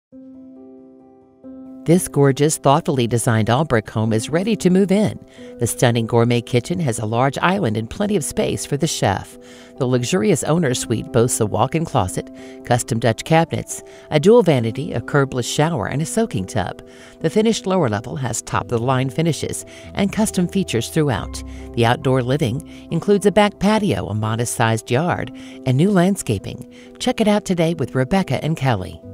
This gorgeous, thoughtfully designed all-brick home is ready to move in. The stunning gourmet kitchen has a large island and plenty of space for the chef. The luxurious owner's suite boasts a walk-in closet, custom Dutch cabinets, a dual vanity, a curbless shower, and a soaking tub. The finished lower level has top-of-the-line finishes and custom features throughout. The outdoor living includes a back patio, a modest-sized yard, and new landscaping. Check it out today with Rebecca and Kelly.